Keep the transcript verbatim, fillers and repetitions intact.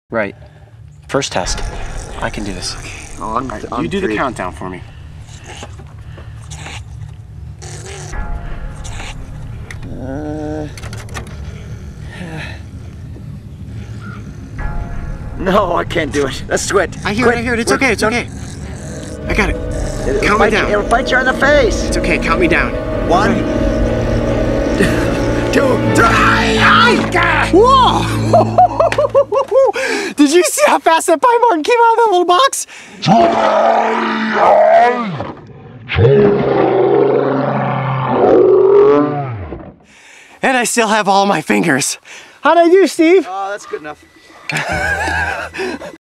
Right. First test. I can do this. On, right, on you do three. the countdown for me. Uh, no, I can't do it. Let's quit. I hear quit. it, I hear it. It's Quit. okay, it's Don't- okay. I got it. It'll Count bite me you- down. It'll bite you on the face. It's okay, count me down. One, two, three. Whoa! Did you see how fast that pie Marten came out of that little box? And I still have all my fingers. How'd I do, Steve? Oh, that's good enough.